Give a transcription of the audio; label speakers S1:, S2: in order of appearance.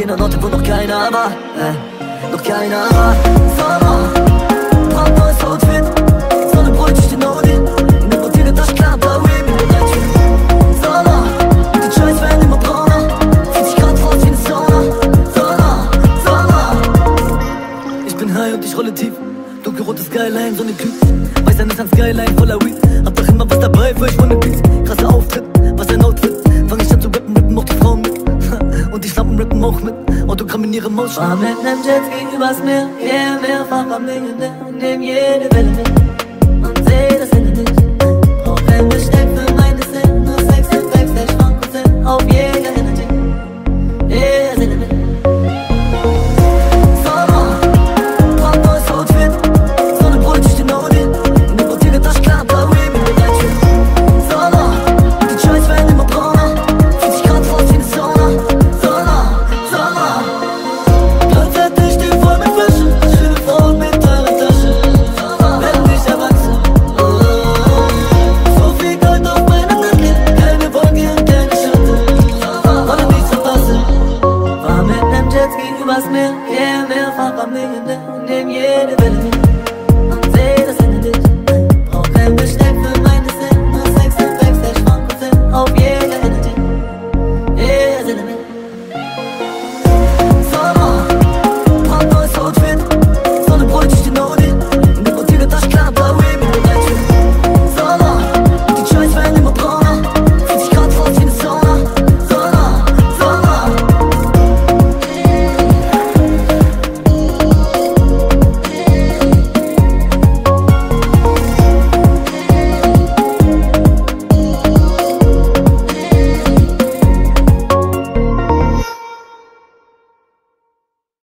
S1: gehen an Orte, wo noch keiner war, noch keiner war. Sommer, brandneues Outfit, Sonne bräut sich den Audi, in der Routine das klar, bei Weed mit der Tür. Sommer, die Joints werden immer brauner, 40 Grad raus wie eine Sauna. Sommer, ich bin high und ich rolle tief, dunkelrote Skyline, Sonnenkühl, weißer Nissan Skyline voller Weed, hab doch immer was dabei für euch ohne Beats. Krasser Auftritt, was ein Outfit, fang ich an zu rappen, rappen auch die Frauen mit. Und die Schlampen rappen auch mit, Autogramm in ihrem Maus. War mit nem Jetski übers Meer, yeah, mehrfach am Millionär und nehm jede Welle mit.